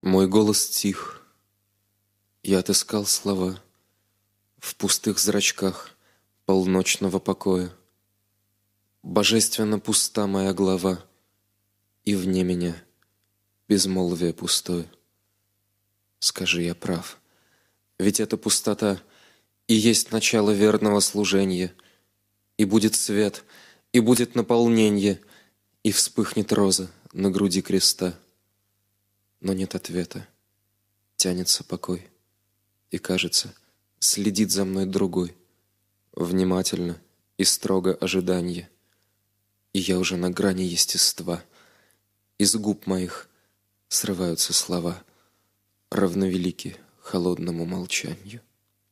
Мой голос тих, я отыскал слова в пустых зрачках полночного покоя. Божественно пуста моя глава, и вне меня безмолвие пустое. Скажи, я прав, ведь эта пустота и есть начало верного служения, и будет свет, и будет наполнение, и вспыхнет роза на груди креста. Но нет ответа, тянется покой, и, кажется, следит за мной другой, внимательно и строго ожиданье. И я уже на грани естества, из губ моих срываются слова, равновелики холодному молчанию.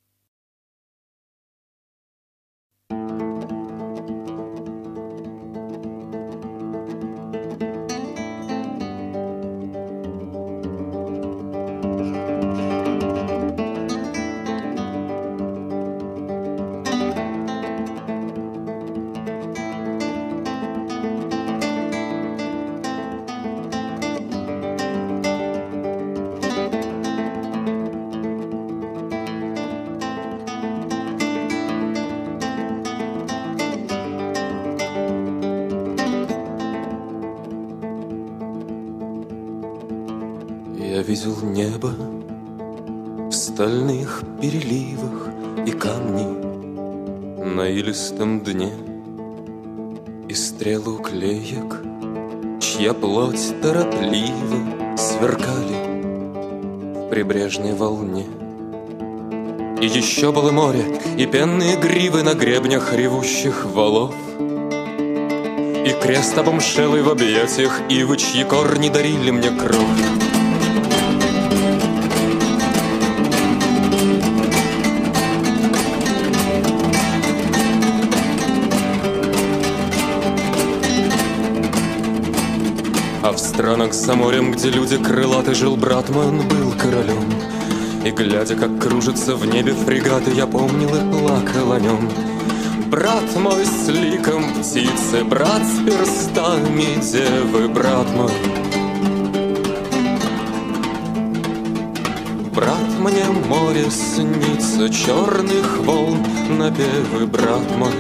Я видел небо в стальных переливах и камни на илистом дне, и стрелы уклеек, чья плоть торопливо сверкали в прибрежной волне. И еще было море, и пенные гривы на гребнях ревущих валов, и крест обомшелый в объятиях ивы, чьи корни дарили мне кровь. А в странах за морем, где люди крылаты, жил брат мой, он был королем. И глядя, как кружится в небе фрегаты, я помнил и плакал о нем. Брат мой с ликом птицы, брат с перстами девы, брат мой. Брат, мне море снится, черных волн напевы, брат мой.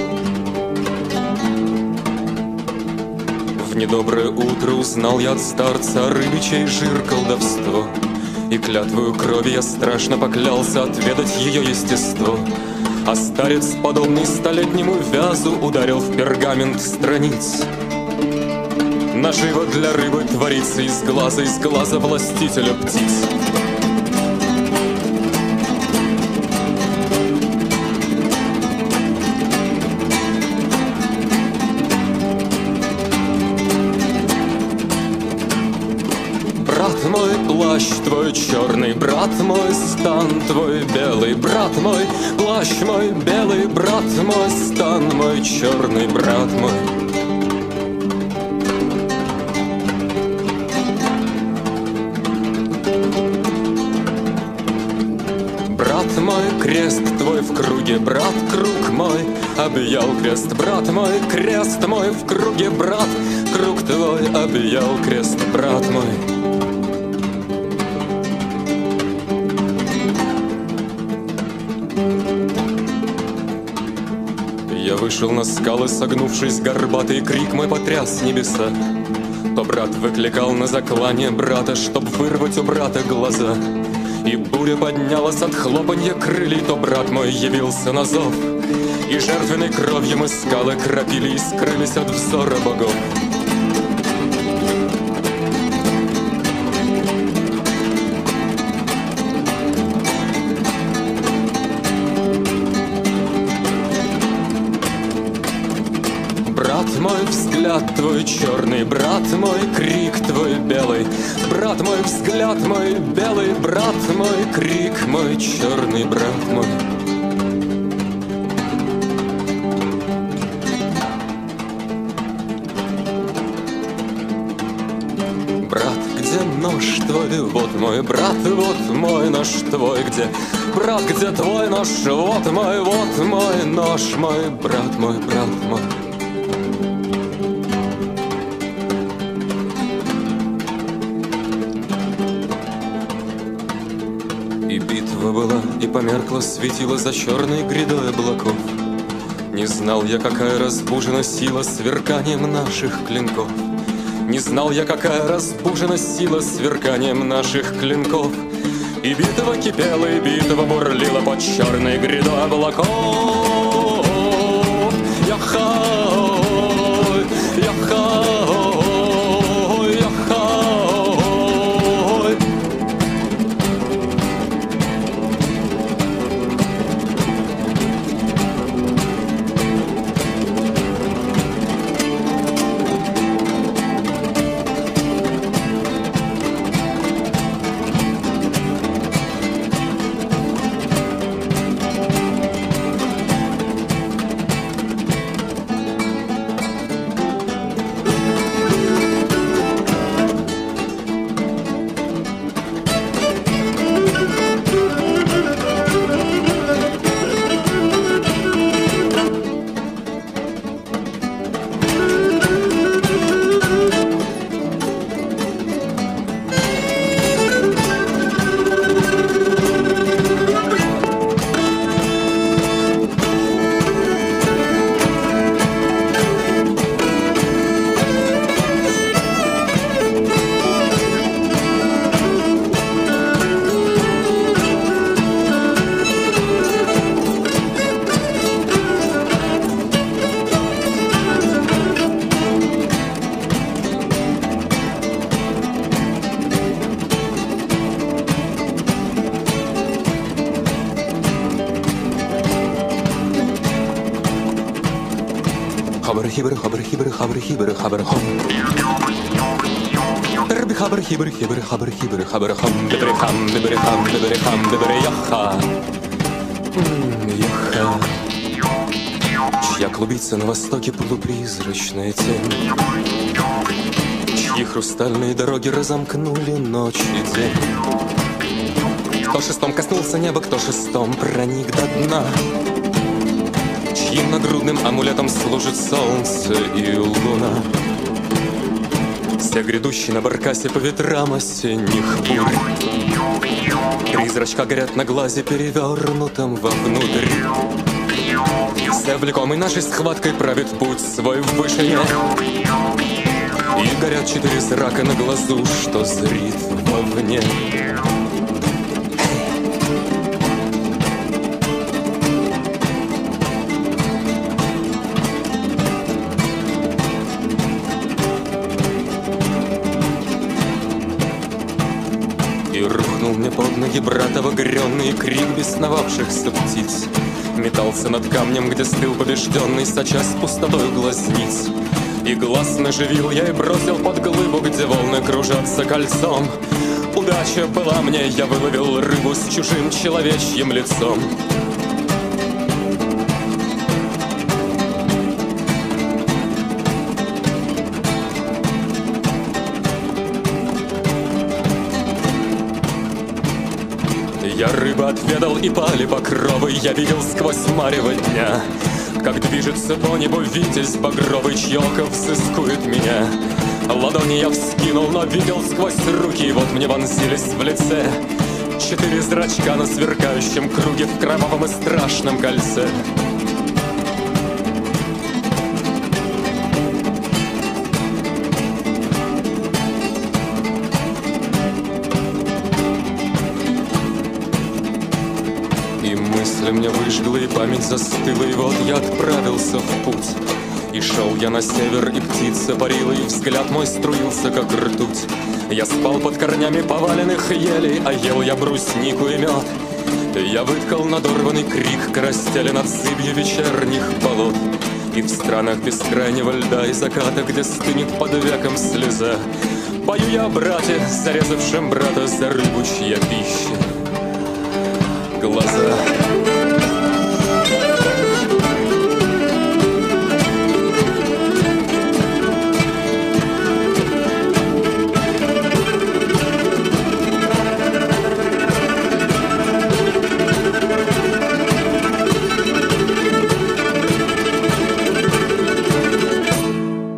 В недоброе утро узнал я от старца рыбичий жир колдовство, и клятвою крови я страшно поклялся отведать ее естество. А старец, подобный столетнему вязу, ударил в пергамент страниц. Наживо для рыбы творится из глаза властителя птиц. Брат мой, плащ твой черный, брат мой, стан твой белый, брат мой, плащ мой белый, брат мой, стан мой черный, брат мой. Брат мой, крест твой в круге, брат, круг мой объял крест, брат мой, крест мой в круге, брат, круг твой объял крест, брат мой. Я вышел на скалы, согнувшись, горбатый крик мой потряс небеса. То брат выкликал на заклание брата, чтоб вырвать у брата глаза. И буря поднялась от хлопанья крыльев, то брат мой явился на зов. И жертвенной кровью мы скалы кропили и скрылись от взора богов. Брат мой, взгляд твой черный, брат мой, крик твой белый, брат мой, взгляд мой белый, брат мой, крик мой черный, брат мой. Брат, где нож твой? Вот мой брат, вот мой нож твой, где? Брат, где твой нож? Вот мой нож мой, брат мой, брат мой. Битва была, и померкло светило за черной грядой облаков. Не знал я, какая разбужена сила сверканием наших клинков. Не знал я, какая разбужена сила сверканием наших клинков. И битва кипела, и битва бурлила под черной грядой облаков. Яхай, яхай, яхай. Хабр хибр хабр хибр хабр хибр хабр хом. Рби хабр хибр хибр хабр хибр хабр хом. Дебрехам дебрехам дебрехам дебреяха. Яха. Чья клубится на востоке полупризрачная тень, чьи хрустальные дороги разомкнули ночь и день. Кто шестом коснулся неба, кто шестом проник до дна, чьим нагрудным амулетом служит солнце и луна. Все грядущие на баркасе по ветрам осенних бурь, три зрачка горят на глазе, перевернутом вовнутрь. Все влекомый нашей схваткой правит путь свой в вышине, и горят четыре зрака на глазу, что зрит вовне. И рухнул мне под ноги брат обогренный крик бесновавшихся птиц. Метался над камнем, где стыл побежденный, сочась пустотой глазниц. И глаз наживил я и бросил под глыбу, где волны кружатся кольцом. Удача была мне, я выловил рыбу с чужим человечьим лицом. Я рыбы отведал и пали покровы, я видел сквозь марево дня, как движется по небу витязь багровый, чье око взыскует меня. Ладони я вскинул, но видел сквозь руки, и вот мне вонзились в лице четыре зрачка на сверкающем круге в кровавом и страшном кольце. Мысли мне выжгла, и память застыла, и вот я отправился в путь. И шел я на север, и птица парила, и взгляд мой струился, как ртуть. Я спал под корнями поваленных елей, а ел я бруснику и мед. Я выткал надорванный крик карастели над зыбью вечерних болот. И в странах бескрайнего льда и заката, где стынет под веком слеза, пою я о брате, зарезавшем брата за рыбу, чья пища глаза.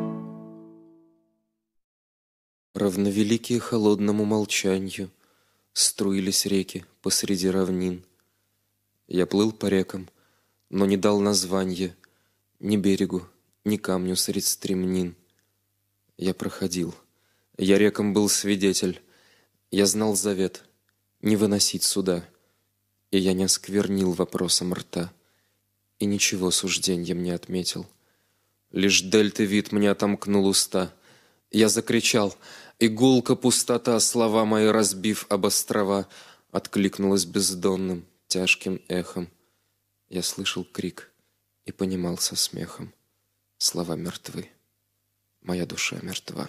Равновеликие холодному молчанию, Струились реки посреди равнин. Я плыл по рекам, но не дал названья ни берегу, ни камню средь стремнин. Я проходил, я рекам был свидетель, я знал завет не выносить суда, и я не осквернил вопросом рта, и ничего сужденьем не отметил. Лишь дельты вид мне отомкнул уста. Я закричал, и гулко пустота, слова мои разбив об острова, откликнулась бездонным, тяжким эхом. Я слышал крик и понимал со смехом: слова мертвы, моя душа мертва.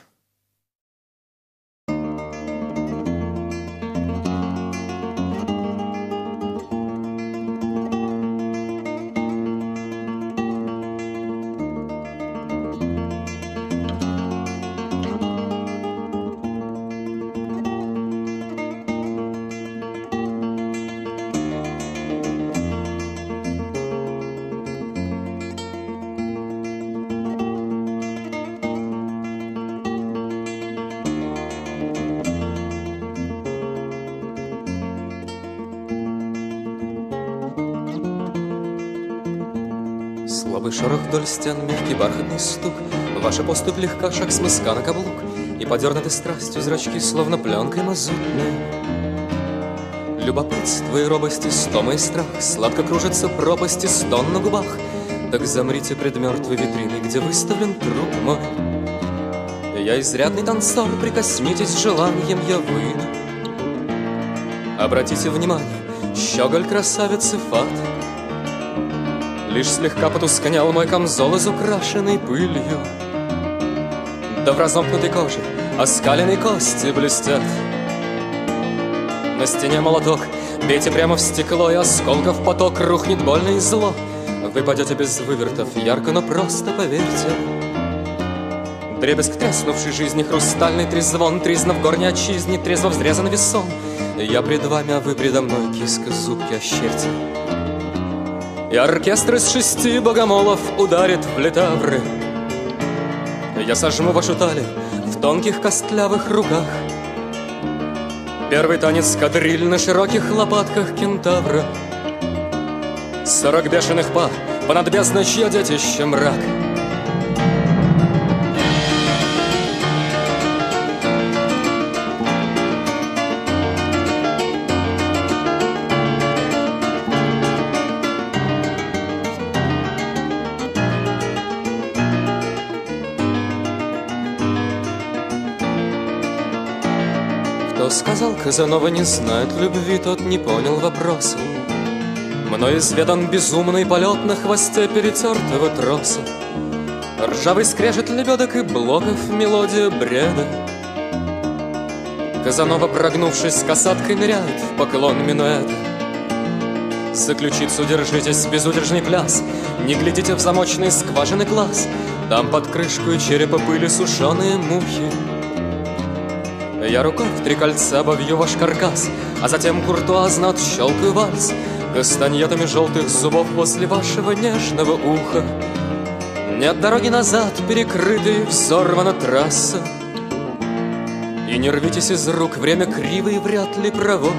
Слабый шорох вдоль стен, мягкий бархатный стук, ваша поступь легка, шаг с мыска на каблук, и подернуты страстью зрачки, словно пленкой мазутной. Любопытство и робость, истома и страх, сладко кружится пропасть и стон на губах. Так замрите пред мертвой витриной, где выставлен труп мой. Я изрядный танцор, прикоснитесь желанием, я выйду. Обратите внимание, щеголь красавицы фат. Лишь слегка потускнел мой камзол, изукрашенный пылью. Да в разомкнутой коже оскаленные кости блестят. На стене молоток, бейте прямо в стекло, и осколков поток, рухнет больно и зло. Вы падете без вывертов, ярко, но просто поверьте. Дребезг треснувшей жизни, хрустальный трезвон, тризна в горней отчизне, трезво взрезан весон. Я пред вами, а вы предо мной, киска зубки ощерьте. И оркестр из 6 богомолов ударит в литавры. Я сожму вашу талию в тонких костлявых руках. Первый танец кадриль на широких лопатках кентавра. 40 бешеных пар понад бездной, чье детище мрак. Кто сказал, Казанова не знает любви, тот не понял вопроса. Мной изведан безумный полет на хвосте перетертого троса. Ржавый скрежет лебедок и блоков, мелодия бреда. Казанова, прогнувшись касаткой, ныряет в поклон минуэта. За ключицу держитесь, безудержный пляс, не глядите в замочные скважины глаз. Там под крышку и черепа пыли сушеные мухи. Я рукой в 3 кольца обовью ваш каркас, а затем куртуазно отщелкаю вальс кастаньетами желтых зубов возле вашего нежного уха. Нет дороги назад, перекрытой, взорвана трасса. И не рвитесь из рук, время криво и вряд ли право.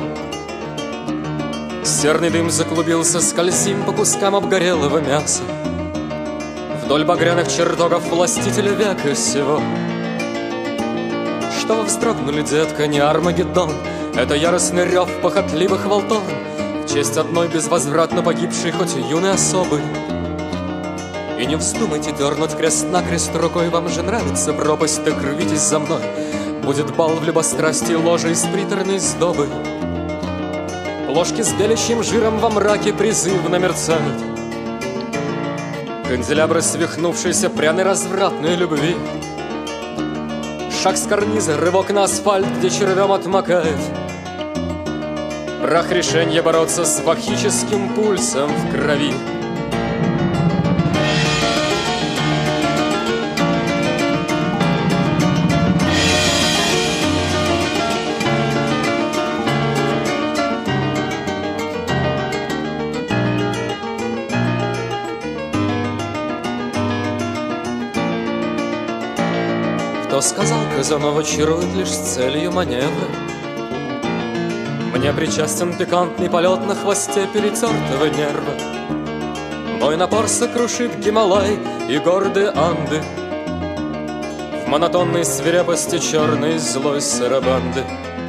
Серный дым заклубился, скользим по кускам обгорелого мяса. Вдоль багряных чертогов властителя века сего. Что вы вздрогнули, детка, не Армагеддон, это яростный рев похотливых волтон в честь одной безвозвратно погибшей, хоть юной особы. И не вздумайте дернуть крест-накрест рукой, вам же нравится пропасть, так рвитесь за мной. Будет бал в любострастии, ложа из приторной сдобы. Ложки с белящим жиром во мраке призывно мерцают. Канделябры свихнувшейся пряной развратной любви. Шаг с карниза, рывок на асфальт, где червем отмокает. Прах решенья бороться с вахическим пульсом в крови. Кто сказал, Казанова чарует лишь с целью маневра? Мне причастен пикантный полет на хвосте перетертого нерва. Мой напор сокрушит Гималай и гордые Анды в монотонной свирепости черной злой сарабанды.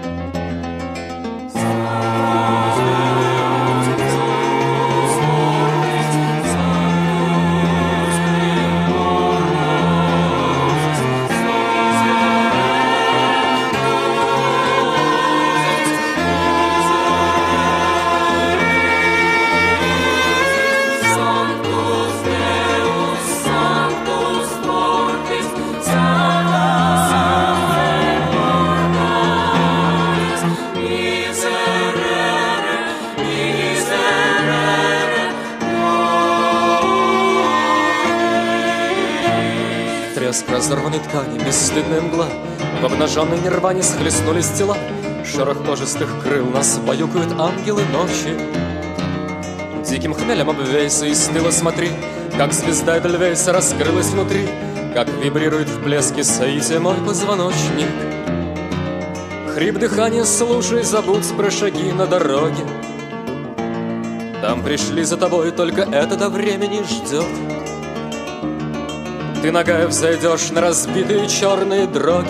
Треск разорванной ткани, бесстыдная мгла, в обнаженной нирване схлестнулись тела. Шорох множестых крыл нас баюкают ангелы ночи. Диким хмелем обвейся и стыло смотри, как звезда Эдельвейса раскрылась внутри, как вибрирует в блеске соития мой позвоночник. Хрип дыхания слушай, забудь про шаги на дороге. Там пришли за тобой, только это до времени ждет. Ты ногая взойдешь на разбитые черные дроги,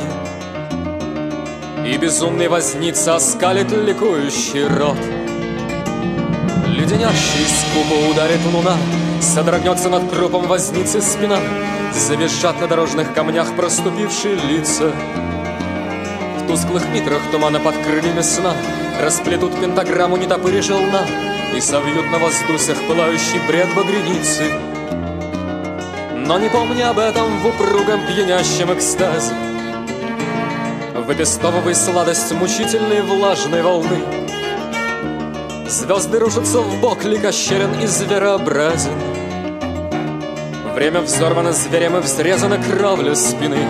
и безумный возница оскалит ликующий рот. Леденящий скупо ударит луна, содрогнется над трупом возницы спина, завизжат на дорожных камнях проступившие лица. В тусклых митрах тумана под крыльями сна расплетут пентаграмму нетопыри желна и совьют на воздусях пылающий бред багряницы. Но не помни об этом в упругом пьянящем экстазе. Выпестовывай сладость мучительной влажной волны. Звезды рушатся в бок, лик ощерен и зверообразен. Время взорвано зверем и взрезано кровлю спины.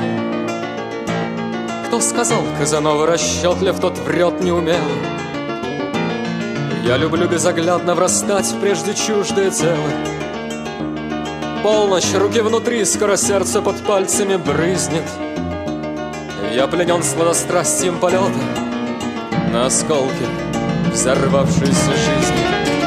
Кто сказал, Казанова расчетлив, тот врет неумело. Я люблю безоглядно врастать в прежде чуждое тело. Полночь, руки внутри, скоро сердце под пальцами брызнет. Я пленен сладострастием полета на осколке взорвавшейся жизни.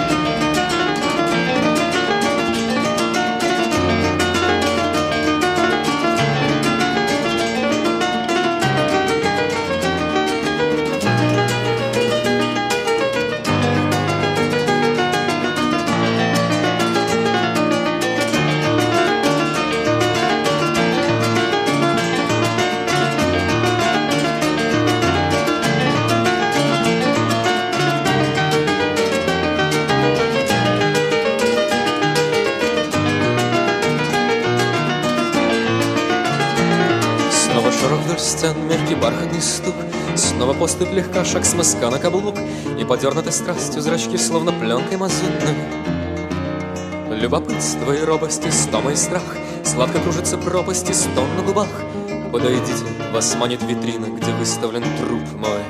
Стен, мягкий бархатный стук, снова поступь легка, шаг с мыска на каблук, и подернуты страстью зрачки, словно пленкой мазутной. Любопытство и робость, и стома и страх, сладко кружится пропасть и стон на губах. Подойдите, вас манит витрина, где выставлен труп мой.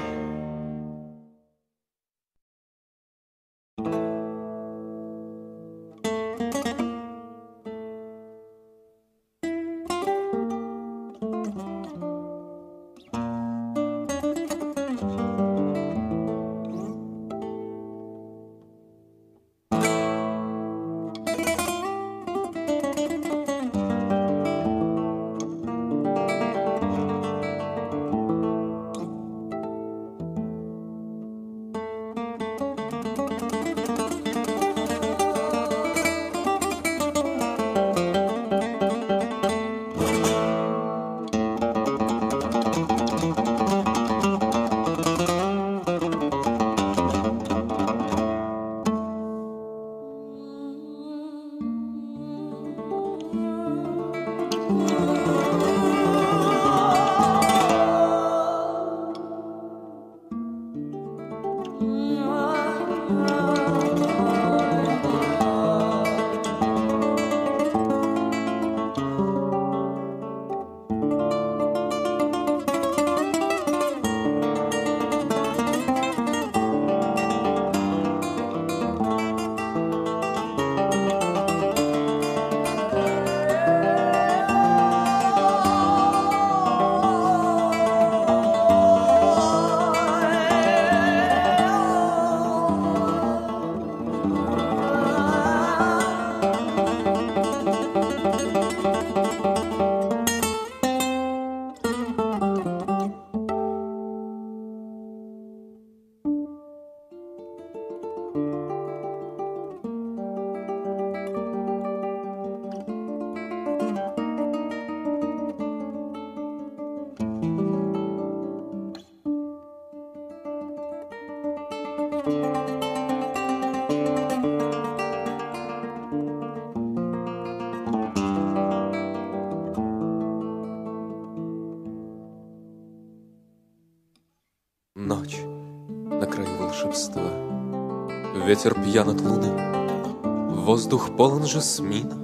на краю волшебства. Ветер пьян от луны, воздух полон жасмина.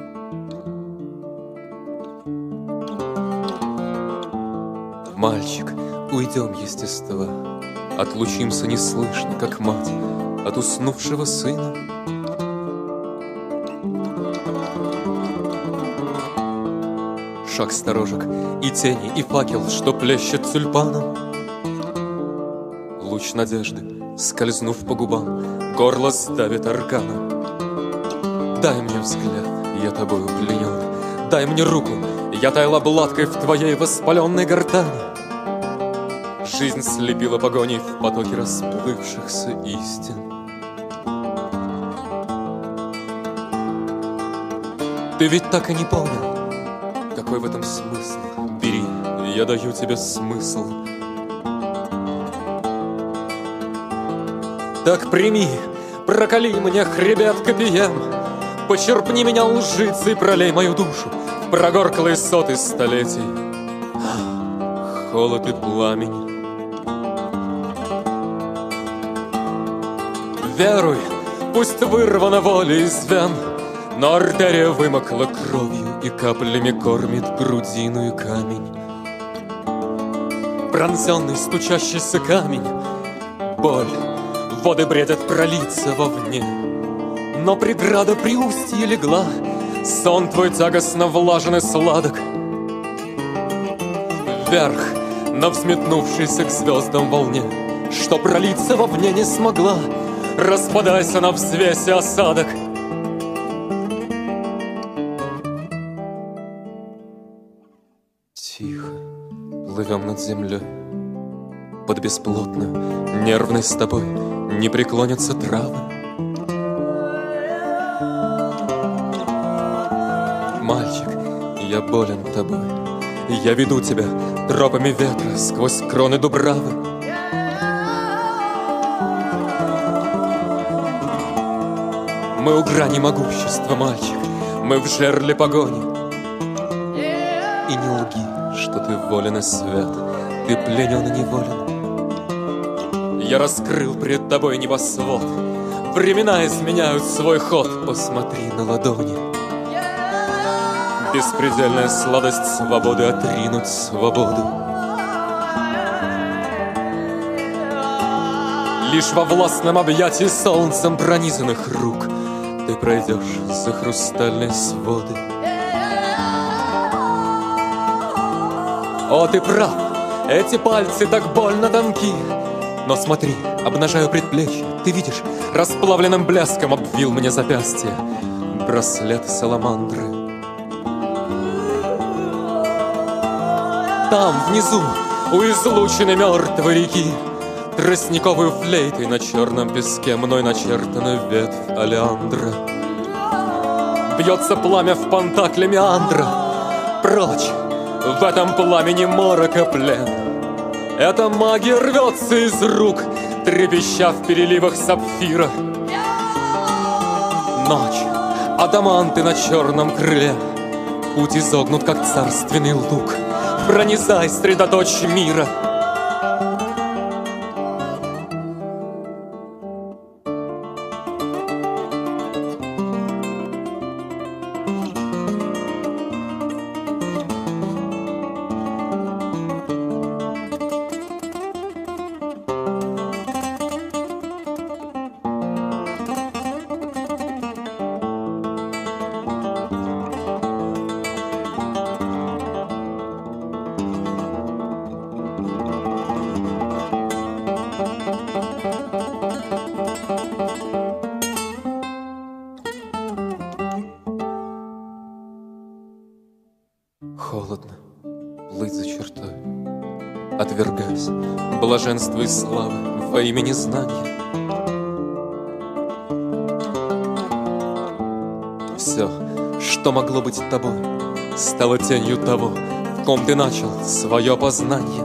Мальчик, уйдем естества, отлучимся неслышно, как мать от уснувшего сына. Шаг сторожек, и тени, и факел, что плещет тюльпаном. Луч надежды, скользнув по губам, горло сдавит арканом. Дай мне взгляд, я тобою пленен, дай мне руку, я таяла бладкой в твоей воспаленной гортани. Жизнь слепила погоней в потоке расплывшихся истин. Ты ведь так и не понял, какой в этом смысл? Бери, я даю тебе смысл. Так прими, проколи мне хребет копьем, почерпни меня лжицей и пролей мою душу в прогорклые соты столетий. Холод и пламень. Веруй, пусть вырвана воля из вен, но артерия вымокла кровью и каплями кормит грудину и камень. Пронзенный стучащийся камень, боль, воды бредят пролиться вовне. Но преграда при устье легла, сон твой тягостно влажен и сладок. Вверх, на взметнувшейся к звездам волне, что пролиться вовне не смогла, распадайся на взвесе осадок. Тихо плывем над землей, под бесплотную нервной стопой не преклонятся травы. Мальчик, я болен тобой, я веду тебя тропами ветра сквозь кроны дубравы. Мы у грани могущества, мальчик, мы в жерле погони. И не лги, что ты волен и свят, ты пленен и неволен. Я раскрыл пред тобой небосвод, времена изменяют свой ход, посмотри на ладони. Беспредельная сладость свободы отринуть свободу. Лишь во властном объятии солнцем пронизанных рук ты пройдешь за хрустальные своды. О, ты прав, эти пальцы так больно тонки. Но смотри, обнажаю предплечье, ты видишь, расплавленным блеском обвил мне запястье браслет саламандры. Там, внизу, у излучины мертвой реки, тростниковой флейтой на черном песке мной начертана ветвь олеандра. Бьется пламя в пантакле меандра. Прочь, в этом пламени морока плен. Эта магия рвется из рук, трепеща в переливах сапфира. Ночь, адаманты на черном крыле, путь изогнут, как царственный лук. Пронизай средоточие мира. Холодно плыть за чертой, отвергаясь блаженства и славы во имя незнания. Все, что могло быть тобой, стало тенью того, в ком ты начал свое познание.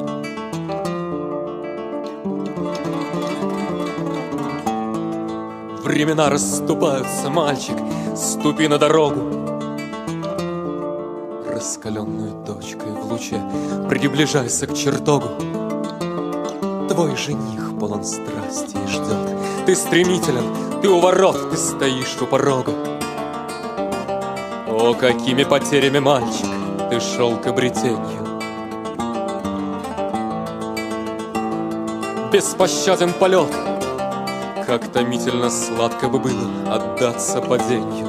Времена расступаются, мальчик, ступи на дорогу. Раскаленную точкой в луче приближайся к чертогу. Твой жених полон страсти и ждет. Ты стремителен, ты у ворот, ты стоишь у порога. О, какими потерями, мальчик, ты шел к обретению. Беспощаден полет, как томительно сладко бы было отдаться падению.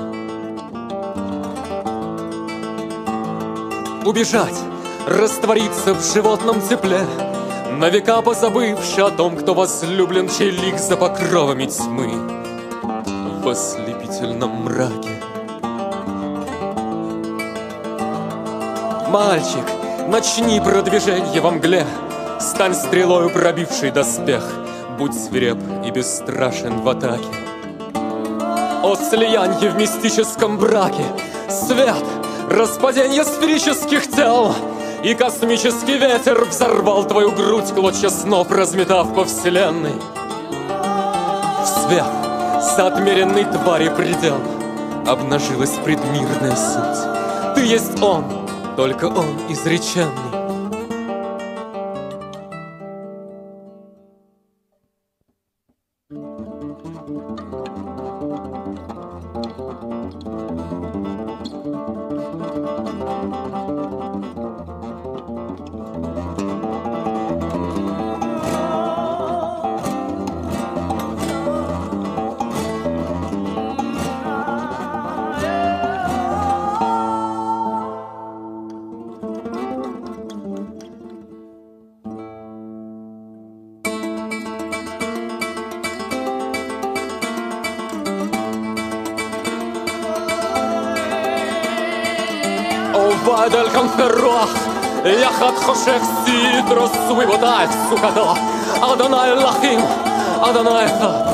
Убежать, раствориться в животном тепле, на века позабывши о том, кто возлюблен, чей лик за покровами тьмы в ослепительном мраке. Мальчик, начни продвижение во мгле, стань стрелою, пробившей доспех, будь свиреп и бесстрашен в атаке. О слиянье в мистическом браке, свет, распаденье сферических тел, и космический ветер взорвал твою грудь, клочья снов разметав по вселенной. В свет соотмеренной твари предел обнажилась предмирная суть. Ты есть он, только он изреченный. ועד אל כנפי רוח, יחד חושך סדרו סביבותיי סוכתו, אדוני אלוהים, אדוני אחד.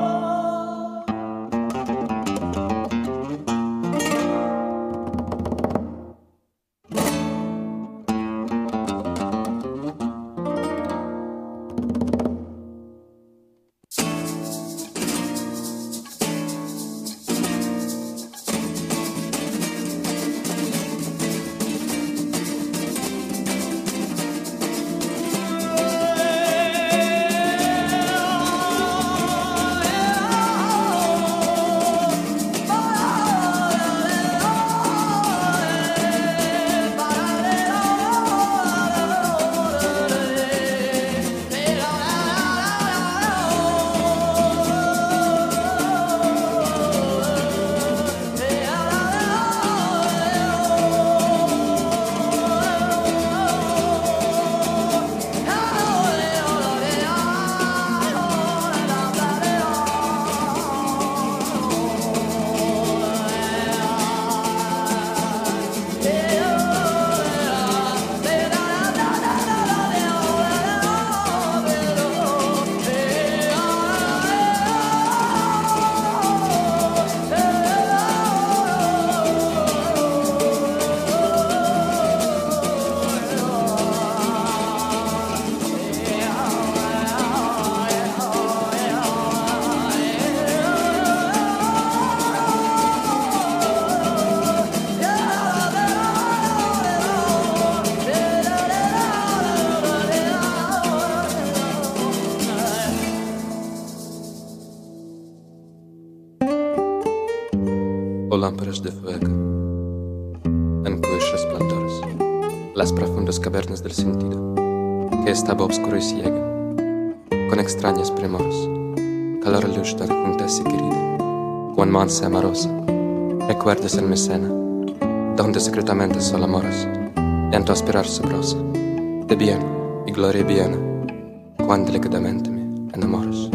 Lámparas de fuego, en cuyos resplandores las profundas cavernas del sentido, que estaba obscuro y ciego, con extrañas premoras, calor y luz tan juntas y querida, cuán mansa y amorosa, recuerdas en mi cena, donde secretamente solo moras, en tu aspirar sabrosa, de bien y gloria viena, cuán delicadamente me enamoras.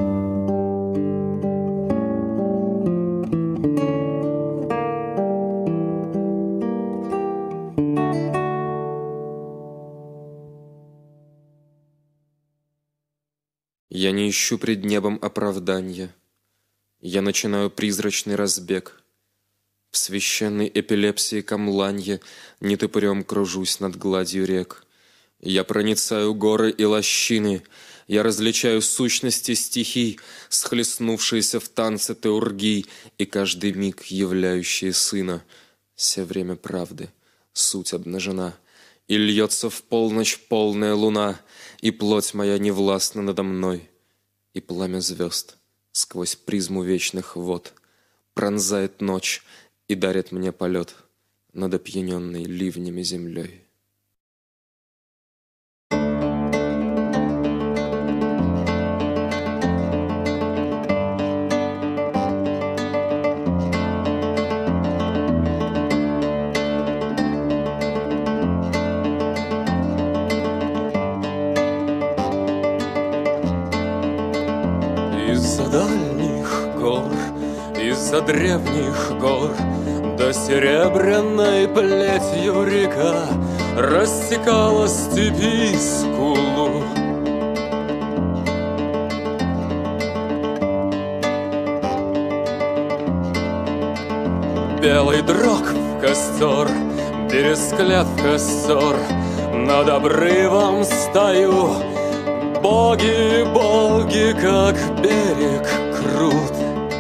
Я не ищу пред небом оправдания. Я начинаю призрачный разбег. В священной эпилепсии камланья нетопырем кружусь над гладью рек. Я проницаю горы и лощины. Я различаю сущности стихий, схлестнувшиеся в танце теургий, и каждый миг являющие сына. Все время правды, суть обнажена, и льется в полночь полная луна, и плоть моя не властна надо мной. И пламя звезд сквозь призму вечных вод пронзает ночь и дарит мне полет над опьяненной ливнями землей. Из-за дальних гор, из-за древних гор до серебряной плетью река рассекала степи скулу. Белый дрог в костер, бересклет в костер, над обрывом стою. Боги, боги, как берег крут.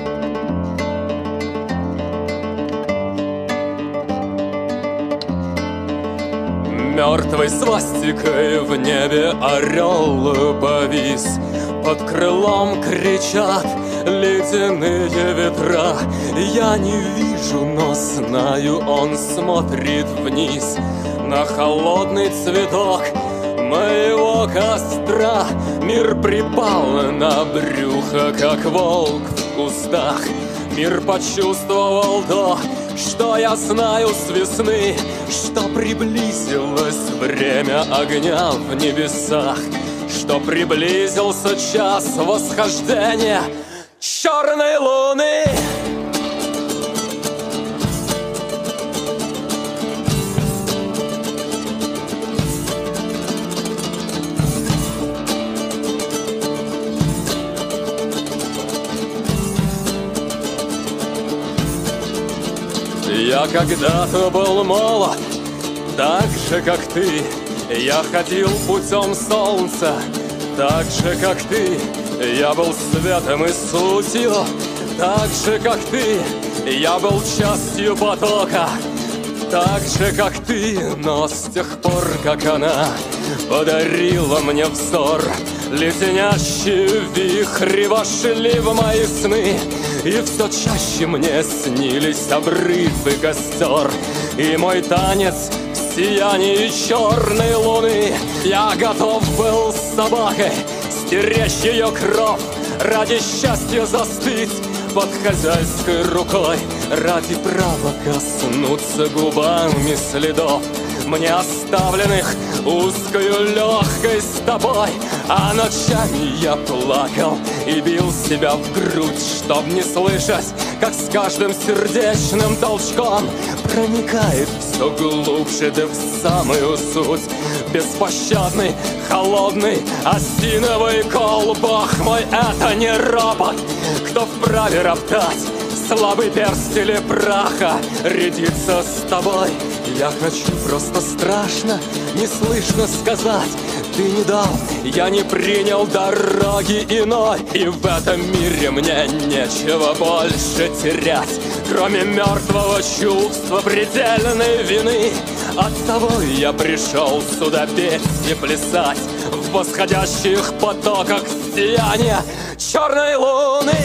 Мертвой свастикой в небе орел повис. Под крылом кричат ледяные ветра. Я не вижу, но знаю, он смотрит вниз на холодный цветок моего костра. Мир припал на брюхо, как волк в кустах. Мир почувствовал то, что я знаю с весны, что приблизилось время огня в небесах, что приблизился час восхождения черной луны. Я когда-то был молод, так же, как ты. Я ходил путем солнца, так же, как ты. Я был светом и сутью, так же, как ты. Я был частью потока, так же, как ты. Но с тех пор, как она подарила мне взор, леденящие вихри вошли в мои сны. И все чаще мне снились обрыв и костер, и мой танец в сиянии черной луны. Я готов был с собакой стеречь ее кровь, ради счастья застыть под хозяйской рукой, ради права коснуться губами следов, мне оставленных узкою легкой стопой. А ночами я плакал и бил себя в грудь, чтоб не слышать, как с каждым сердечным толчком проникает все глубже, да в самую суть. Беспощадный, холодный, осиновый кол, Бог мой, это не ропот. Кто вправе роптать? Слабый перст или праха рядится с тобой? Я хочу просто страшно, неслышно сказать: ты не дал, я не принял дороги иной. И в этом мире мне нечего больше терять, кроме мертвого чувства предельной вины. Оттого я пришел сюда петь и плясать в восходящих потоках сияния черной луны.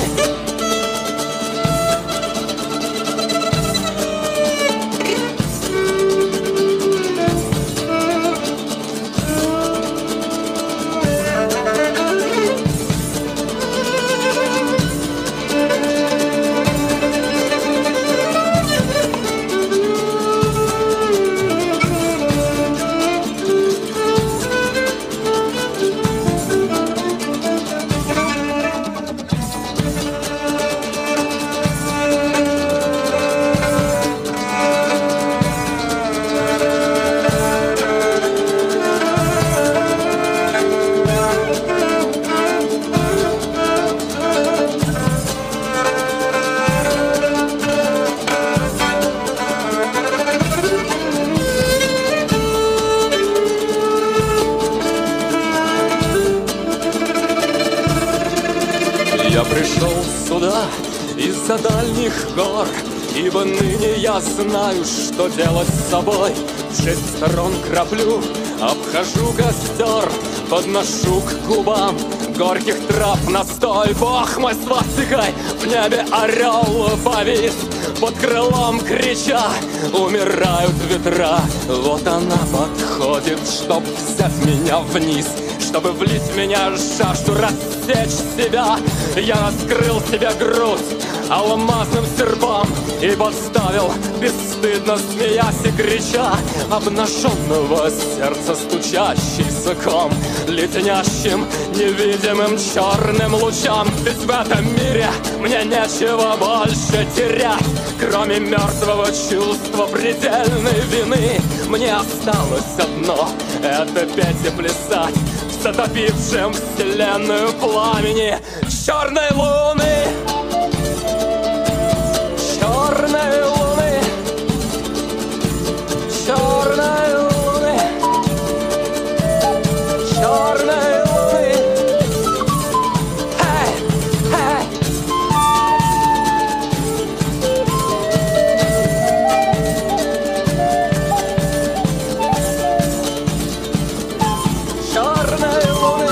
Я пришел сюда из-за дальних гор, ибо ныне я знаю, что делать с собой. В 6 сторон краплю, обхожу костер, подношу к губам горьких трав настой. Бог мой, свастикой в небе орел повис, под крылом крича умирают ветра. Вот она подходит, чтоб взять меня вниз, чтобы влить в меня жажду, рассечь себя. Я раскрыл себе грудь алмазным серпом и подставил, бесстыдно смеясь и крича, обнаженного сердца стучащийся ком, летнящим невидимым черным лучам. Ведь в этом мире мне нечего больше терять, кроме мертвого чувства предельной вины. Мне осталось одно — это петь и плясать в затопившем вселенную пламени черной луны. Черной луны, черной луны, черной луны. Эй, эй. Черной луны.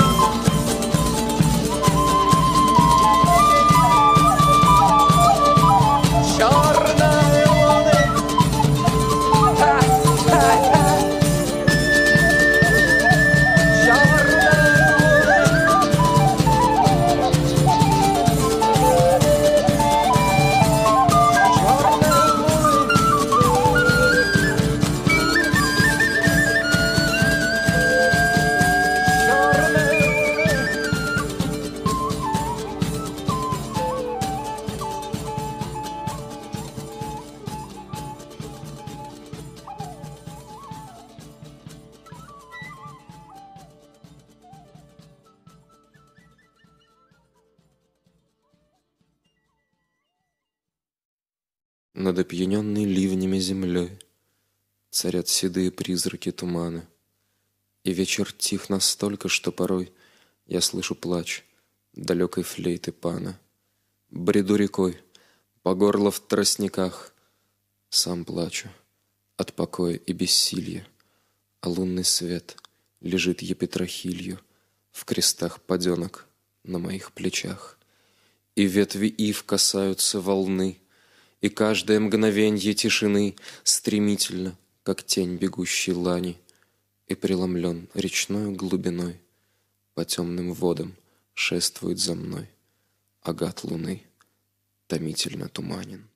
Над опьяненной ливнями землей царят седые призраки тумана, и вечер тих настолько, что порой я слышу плач далекой флейты пана. Бреду рекой, по горло в тростниках, сам плачу от покоя и бессилья, а лунный свет лежит епитрахилью в крестах паденок на моих плечах. И ветви ив касаются волны, и каждое мгновенье тишины стремительно, как тень бегущей лани, и преломлен речною глубиной, по темным водам шествует за мной агат луны, томительно туманен.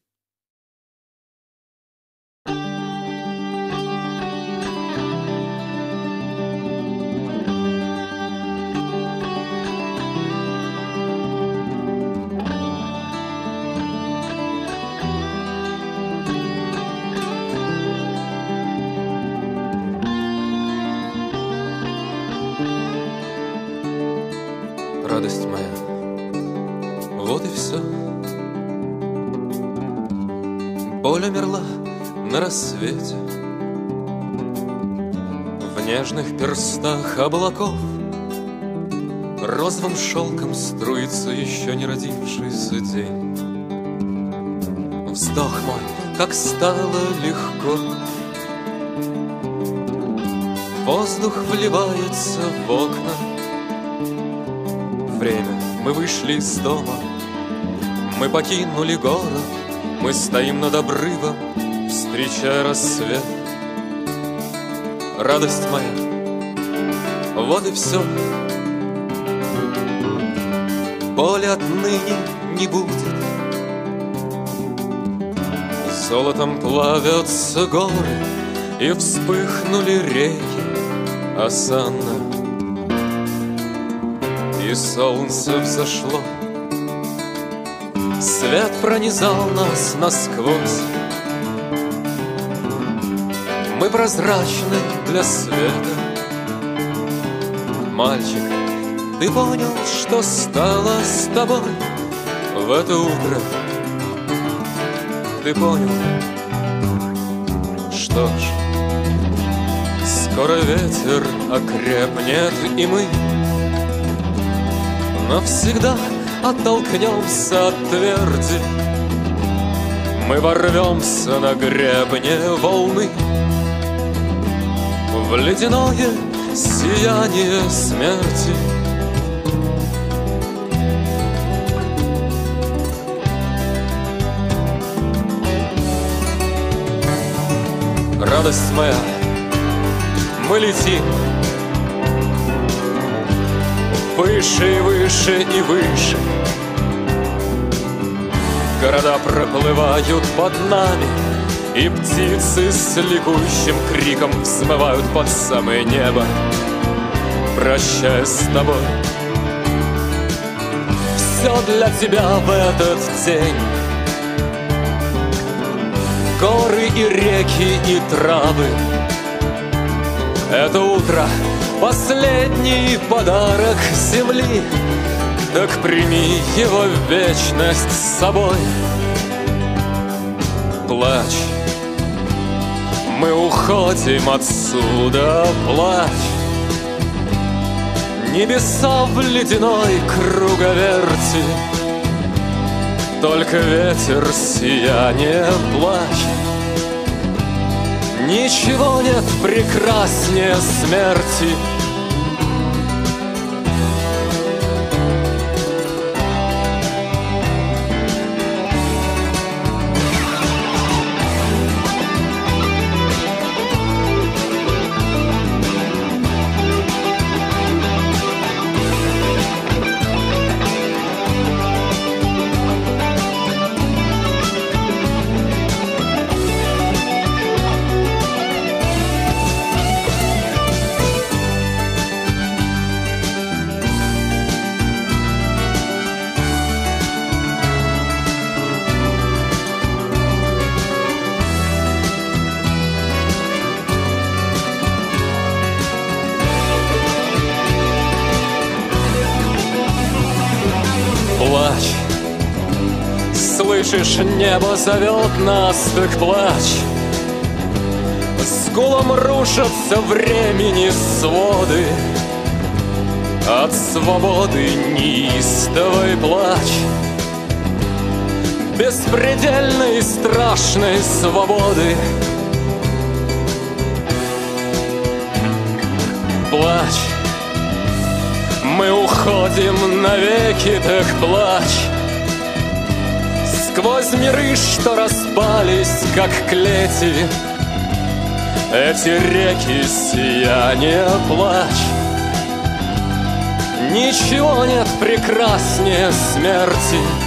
Радость моя, вот и все. Боль умерла на рассвете, в нежных перстах облаков розовым шелком струится еще не родившийся день. Вздох мой, как стало легко, воздух вливается в окна. Время, мы вышли из дома, мы покинули город, мы стоим над обрывом, встречая рассвет. Радость моя, вот и все. Боли отныне не будет, золотом плавятся горы, и вспыхнули реки осанна. И солнце взошло, свет пронизал нас насквозь. Мы прозрачны для света. Мальчик, ты понял, что стало с тобой в это утро? Ты понял? Что ж, скоро ветер окрепнет, и мы навсегда оттолкнемся от тверди. Мы ворвемся на гребне волны в ледяное сияние смерти. радость моя, мы летим выше и выше и выше. Города проплывают под нами, и птицы с ликующим криком взмывают под самое небо, прощаясь с тобой. Все для тебя в этот день. Горы и реки и травы. Это утро — последний подарок земли. Так прими его в вечность с собой. Плачь, мы уходим отсюда, плачь. Небеса в ледяной круговерти, только ветер сияние, плачь. Ничего нет прекраснее смерти. Плачь, слышишь, небо зовет нас, так плачь. С гулом рушатся времени своды, от свободы неистовой плачь. Беспредельной и страшной свободы. Плачь, мы уходим навеки, так плачь. Сквозь миры, что распались, как клети, эти реки сияния, плачь. Ничего нет прекраснее смерти.